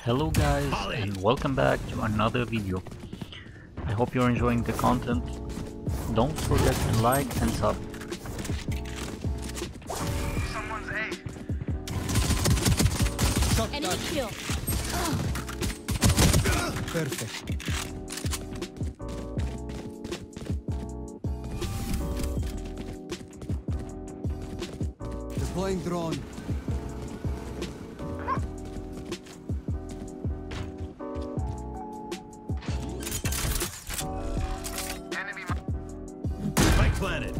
Hello guys, and welcome back to another video. I hope you're enjoying the content. Don't forget to like and sub. Someone's A. Enemy kill. Perfect. Deploying drone. Enemy. Spike planted.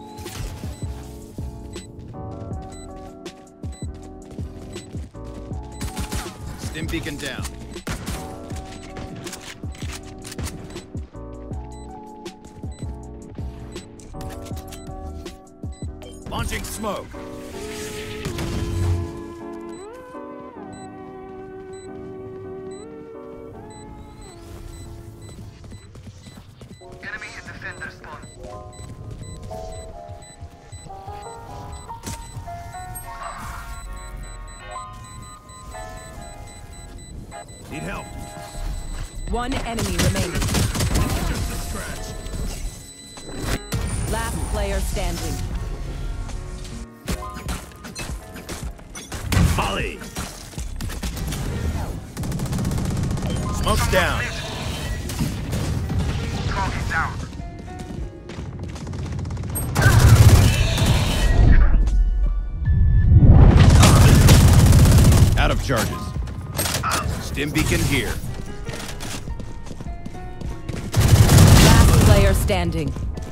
Stim beacon down. Launching smoke. Enemy in defender spawn. Need help. One enemy remaining. Just a scratch. Last player standing. Molly. Smoke's down. Target down. Out of charges. Stim beacon here. Last player standing.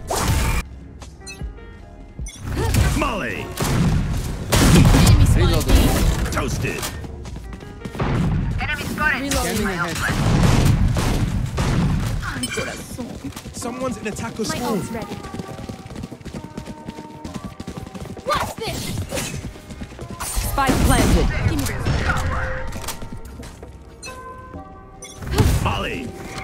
Molly. Enemy spotted. Toasted. Enemy spotted. Scanning ahead. Someone's in attacker My ult's ready. What's this? Spike planted. Give me this. Molly.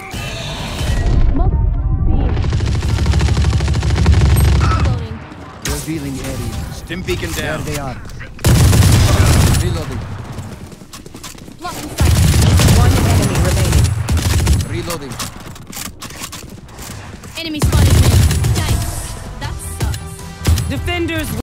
Reloading. Revealing area. Stim beacon There down. they are. Reloading. Blocking sight. One enemy remaining. Reloading. Enemy spotted. Yikes. That sucks. Defenders